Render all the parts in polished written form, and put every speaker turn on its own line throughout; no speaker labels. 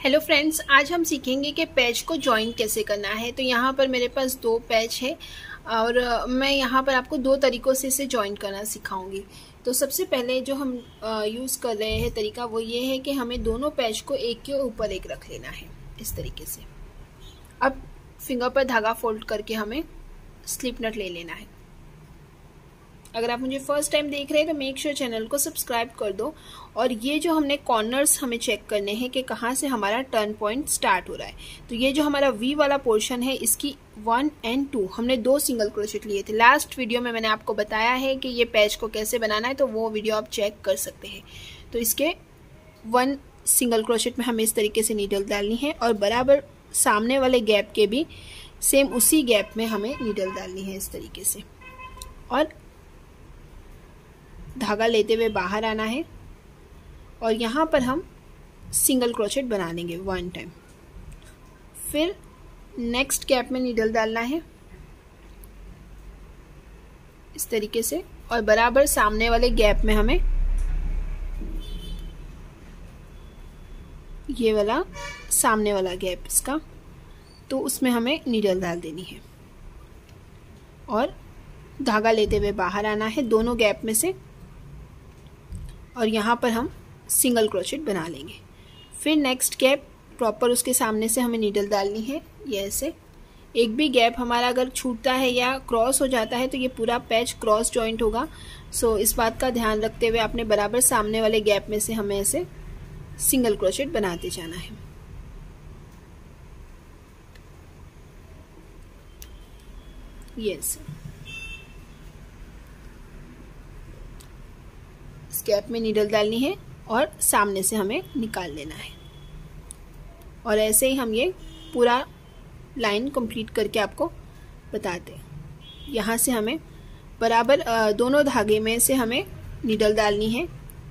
Hello friends, आज हम सीखेंगे कि पैच को जॉइन कैसे करना है। तो यहाँ पर मेरे पास दो पैच है और मैं यहाँ पर आपको दो तरीक़ों से इसे जॉइन करना सिखाऊंगी। तो सबसे पहले जो हम यूज़ कर रहे हैं तरीका वो ये है कि हमें दोनों पैच को एक के ऊपर एक रख लेना है इस तरीके से। अब फिंगर पर धागा फोल्ड करके हमें स्लिप नट ले लेना है। अगर आप मुझे फर्स्ट टाइम देख रहे हैं तो मेक श्योर चैनल को सब्सक्राइब कर दो। और ये जो हमने कॉर्नर्स हमें चेक करने हैं कि कहाँ से हमारा टर्न पॉइंट स्टार्ट हो रहा है। तो ये जो हमारा वी वाला पोर्शन है इसकी 1 और 2 हमने 2 सिंगल क्रोशेट लिए थे। लास्ट वीडियो में मैंने आपको बताया है कि ये पैच को कैसे बनाना है, तो वो वीडियो आप चेक कर सकते हैं। तो इसके 1 सिंगल क्रोशेट में हमें इस तरीके से नीडल डालनी है और बराबर सामने वाले गैप के भी सेम उसी गैप में हमें नीडल डालनी है इस तरीके से। और धागा लेते हुए बाहर आना है और यहाँ पर हम सिंगल क्रोशेट बना लेंगे 1 टाइम। फिर नेक्स्ट गैप में नीडल डालना है इस तरीके से और बराबर सामने वाले गैप में हमें ये वाला सामने वाला गैप इसका, तो उसमें हमें नीडल डाल देनी है और धागा लेते हुए बाहर आना है दोनों गैप में से और यहाँ पर हम सिंगल क्रोशेट बना लेंगे। फिर नेक्स्ट गैप प्रॉपर उसके सामने से हमें नीडल डालनी है ये ऐसे। एक भी गैप हमारा अगर छूटता है या क्रॉस हो जाता है तो ये पूरा पैच क्रॉस जॉइंट होगा। सो इस बात का ध्यान रखते हुए आपने बराबर सामने वाले गैप में से हमें ऐसे सिंगल क्रोशेट बनाते जाना है। ये ऐसे इस गैप में नीडल डालनी है और सामने से हमें निकाल लेना है। और ऐसे ही हम ये पूरा लाइन कंप्लीट करके आपको बताते हैं। यहाँ से हमें बराबर दोनों धागे में से हमें नीडल डालनी है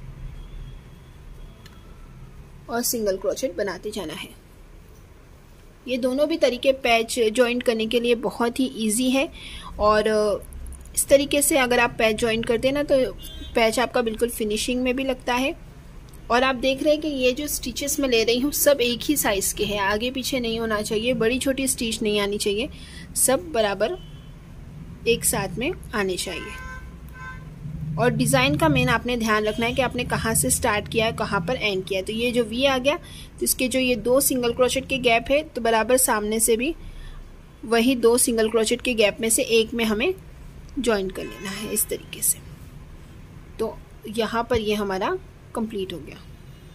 और सिंगल क्रोशेट बनाते जाना है। ये दोनों भी तरीके पैच जॉइंट करने के लिए बहुत ही इजी है और इस तरीके से अगर आप पैच जॉइंट करते हैं ना तो पैच आपका बिल्कुल फिनिशिंग में भी लगता है। और आप देख रहे हैं कि ये जो स्टिचेस मैं ले रही हूँ सब एक ही साइज़ के हैं, आगे पीछे नहीं होना चाहिए, बड़ी छोटी स्टिच नहीं आनी चाहिए, सब बराबर एक साथ में आने चाहिए। और डिज़ाइन का मेन आपने ध्यान रखना है कि आपने कहाँ से स्टार्ट किया है कहाँ पर एंड किया है। तो ये जो वी आ गया तो इसके जो ये 2 सिंगल क्रोशेट के गैप है तो बराबर सामने से भी वही 2 सिंगल क्रोशेट के गैप में से एक में हमें जॉइन कर लेना है इस तरीके से। तो यहाँ पर ये हमारा कंप्लीट हो गया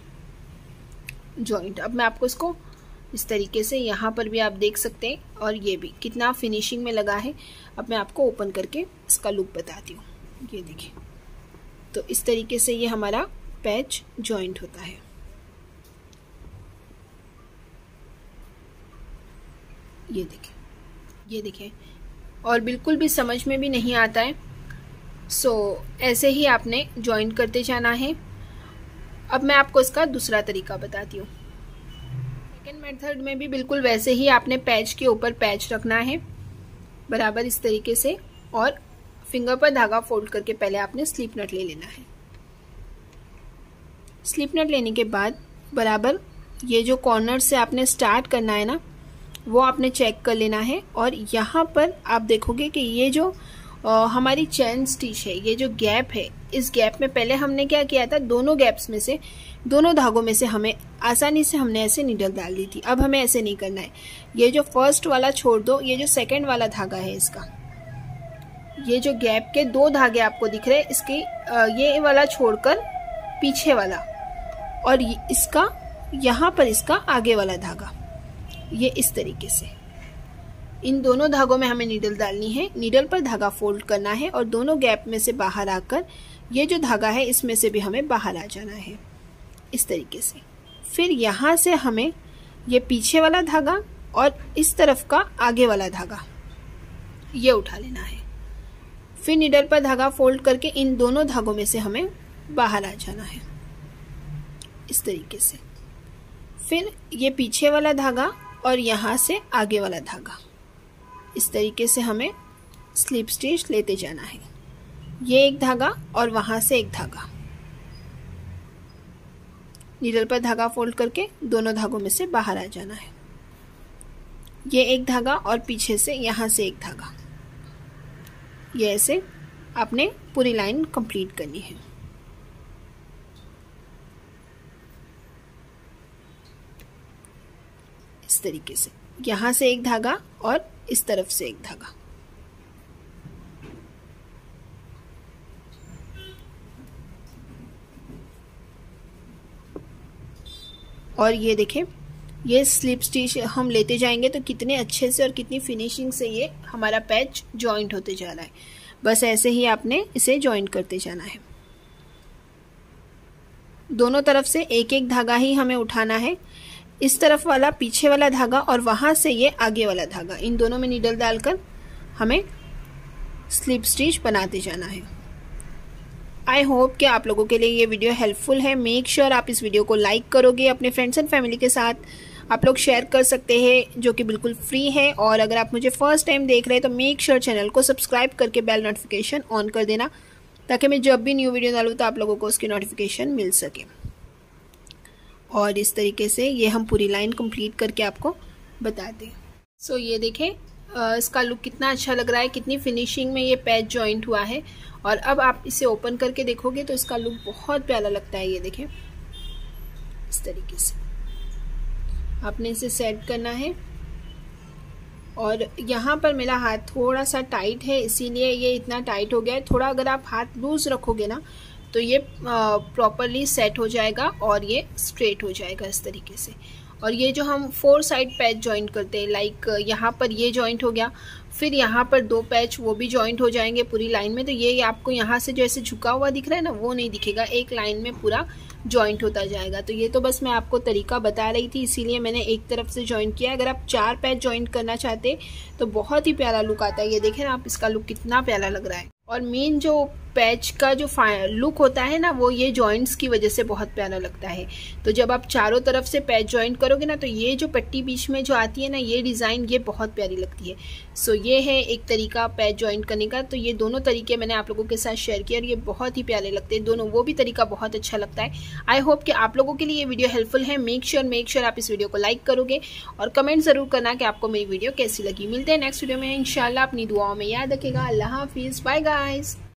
जॉइंट। अब मैं आपको इसको इस तरीके से यहाँ पर भी आप देख सकते हैं और ये भी कितना फिनिशिंग में लगा है। अब मैं आपको ओपन करके इसका लुक बताती हूँ। ये देखिए, तो इस तरीके से ये हमारा पैच जॉइंट होता है। ये देखिए, ये देखिए, और बिल्कुल भी समझ में भी नहीं आता है। सो ऐसे ही आपने जॉइन करते जाना है। अब मैं आपको इसका दूसरा तरीका बताती हूँ। सेकेंड मेथड में भी बिल्कुल वैसे ही आपने पैच के ऊपर पैच रखना है बराबर इस तरीके से और फिंगर पर धागा फोल्ड करके पहले आपने स्लिप नट ले लेना है। स्लिप नट लेने के बाद बराबर ये जो कॉर्नर से आपने स्टार्ट करना है ना वो आपने चेक कर लेना है। और यहाँ पर आप देखोगे कि ये जो हमारी चैन स्टिच है, ये जो गैप है, इस गैप में पहले हमने क्या किया था, दोनों गैप्स में से दोनों धागों में से हमें आसानी से हमने ऐसे नीडल डाल दी थी। अब हमें ऐसे नहीं करना है। ये जो फर्स्ट वाला छोड़ दो, ये जो सेकंड वाला धागा है इसका, ये जो गैप के 2 धागे आपको दिख रहे हैं इसके ये वाला छोड़कर पीछे वाला और इसका यहाँ पर इसका आगे वाला धागा, ये इस तरीके से इन दोनों धागों में हमें नीडल डालनी है। नीडल पर धागा फोल्ड करना है और दोनों गैप में से बाहर आकर ये जो धागा है इसमें से भी हमें बाहर आ जाना है इस तरीके से। फिर यहाँ से हमें ये पीछे वाला धागा और इस तरफ का आगे वाला धागा ये उठा लेना है। फिर नीडल पर धागा फोल्ड करके इन दोनों धागों में से हमें बाहर आ जाना है इस तरीके से। फिर ये पीछे वाला धागा और यहाँ से आगे वाला धागा, इस तरीके से हमें स्लिप स्टिच लेते जाना है। ये एक धागा और वहां से एक धागा, नीडल पर धागा फोल्ड करके दोनों धागों में से बाहर आ जाना है। ये एक धागा और पीछे से यहाँ से एक धागा, ये ऐसे आपने पूरी लाइन कंप्लीट करनी है। इस तरीके से यहाँ से एक धागा और इस तरफ से एक धागा। और ये देखें, ये स्लिप स्टिच हम लेते जाएंगे तो कितने अच्छे से और कितनी फिनिशिंग से ये हमारा पैच जॉइंट होते जा रहा है। बस ऐसे ही आपने इसे जॉइंट करते जाना है। दोनों तरफ से एक एक धागा ही हमें उठाना है। इस तरफ वाला पीछे वाला धागा और वहां से ये आगे वाला धागा, इन दोनों में नीडल डालकर हमें स्लिप स्टिच बनाते जाना है। आई होप कि आप लोगों के लिए ये वीडियो हेल्पफुल है। मेक श्योर आप इस वीडियो को लाइक करोगे, अपने फ्रेंड्स एंड फैमिली के साथ आप लोग शेयर कर सकते हैं, जो कि बिल्कुल फ्री है। और अगर आप मुझे फर्स्ट टाइम देख रहे हैं तो मेक श्योर चैनल को सब्सक्राइब करके बेल नोटिफिकेशन ऑन कर देना, ताकि मैं जब भी न्यू वीडियो डालूँ तो आप लोगों को उसकी नोटिफिकेशन मिल सके। और इस तरीके से ये हम पूरी लाइन कंप्लीट करके आपको बताते हैं। सो ये देखें, इसका लुक कितना अच्छा लग रहा है, कितनी फिनिशिंग में ये पैच जॉइंट हुआ है। और अब आप इसे ओपन करके देखोगे तो इसका लुक बहुत प्यारा लगता है। ये देखें, इस तरीके से आपने इसे सेट करना है। और यहाँ पर मेरा हाथ थोड़ा सा टाइट है, इसीलिए ये इतना टाइट हो गया है। थोड़ा अगर आप हाथ लूज रखोगे ना तो ये प्रॉपरली सेट हो जाएगा और ये स्ट्रेट हो जाएगा इस तरीके से। और ये जो हम 4 साइड पैच जॉइंट करते हैं, लाइक यहाँ पर ये जॉइंट हो गया, फिर यहाँ पर 2 पैच वो भी जॉइंट हो जाएंगे पूरी लाइन में। तो ये आपको यहाँ से जैसे झुका हुआ दिख रहा है ना, वो नहीं दिखेगा, एक लाइन में पूरा जॉइंट होता जाएगा। तो ये तो बस मैं आपको तरीका बता रही थी, इसीलिए मैंने एक तरफ से जॉइंट किया। अगर आप 4 पैच जॉइंट करना चाहते तो बहुत ही प्यारा लुक आता है। ये देखें ना आप, इसका लुक कितना प्यारा लग रहा है। और मेन जो पैच का जो लुक होता है ना, वो ये जॉइंट्स की वजह से बहुत प्यारा लगता है। तो जब आप चारों तरफ से पैच जॉइंट करोगे ना, तो ये जो पट्टी बीच में जो आती है ना, ये डिज़ाइन ये बहुत प्यारी लगती है। सो ये है एक तरीका पैच जॉइंट करने का। तो ये दोनों तरीके मैंने आप लोगों के साथ शेयर किया और ये बहुत ही प्यारे लगते हैं दोनों, वो भी तरीका बहुत अच्छा लगता है। आई होप कि आप लोगों के लिए ये वीडियो हेल्पफुल है। मेक श्योर आप इस वीडियो को लाइक करोगे और कमेंट ज़रूर करना कि आपको मेरी वीडियो कैसी लगी। मिलते हैं नेक्स्ट वीडियो में इंशाल्लाह। अपनी दुआओं में याद रखेगा। अल्लाह हाफिज़, बाय गाइस।